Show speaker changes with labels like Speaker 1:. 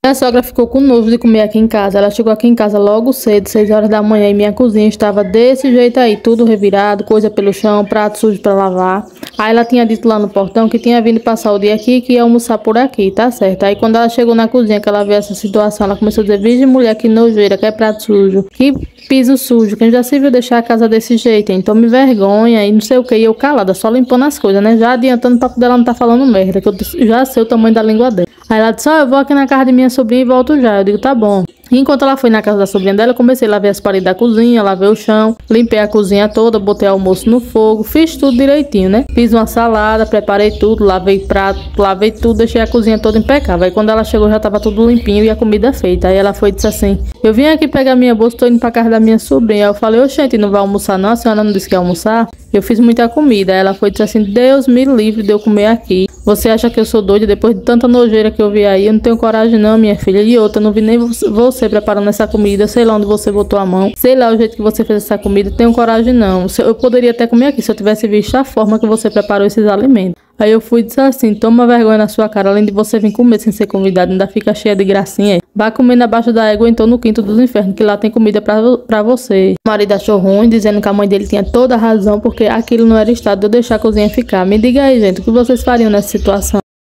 Speaker 1: A sogra ficou com nojo de comer aqui em casa. Ela chegou aqui em casa logo cedo, 6 horas da manhã, e minha cozinha estava desse jeito aí, tudo revirado, coisa pelo chão, prato sujo para lavar. Aí ela tinha dito lá no portão que tinha vindo passar o dia aqui e que ia almoçar por aqui, tá certo? Aí quando ela chegou na cozinha, que ela viu essa situação, ela começou a dizer: "Virgem mulher, que nojeira, que é prato sujo, que piso sujo, quem já se viu deixar a casa desse jeito, hein? Tome vergonha", e não sei o que. E eu calada, só limpando as coisas, né? Já adiantando pra poder ela não tá falando merda, que eu já sei o tamanho da língua dela. Aí ela disse: "Ó, eu vou aqui na casa de minha sobrinha e volto já." Eu digo: "Tá bom." E enquanto ela foi na casa da sobrinha dela, eu comecei a lavar as paredes da cozinha, lavei o chão, limpei a cozinha toda, botei almoço no fogo, fiz tudo direitinho, né? Fiz uma salada, preparei tudo, lavei prato, lavei tudo, deixei a cozinha toda impecável. Aí quando ela chegou já tava tudo limpinho e a comida feita. Aí ela foi e disse assim: "Eu vim aqui pegar minha bolsa, tô indo pra casa da minha sobrinha." Aí eu falei: "Oxente, não vai almoçar não? A senhora não disse que ia almoçar?" Eu fiz muita comida. Aí ela foi e disse assim: "Deus me livre de eu comer aqui. Você acha que eu sou doida depois de tanta nojeira que eu vi aí? Eu não tenho coragem não, minha filha. E outra, não vi nem você preparando essa comida. Sei lá onde você botou a mão. Sei lá o jeito que você fez essa comida. Tenho coragem não. Eu poderia até comer aqui se eu tivesse visto a forma que você preparou esses alimentos." Aí eu fui e disse assim: "Toma vergonha na sua cara. Além de você vir comer sem ser convidado, ainda fica cheia de gracinha. Vá comendo abaixo da égua, então no quinto dos infernos, que lá tem comida pra você." O marido achou ruim, dizendo que a mãe dele tinha toda a razão, porque aquilo não era estado de eu deixar a cozinha ficar. Me diga aí, gente, o que vocês fariam nessa situação?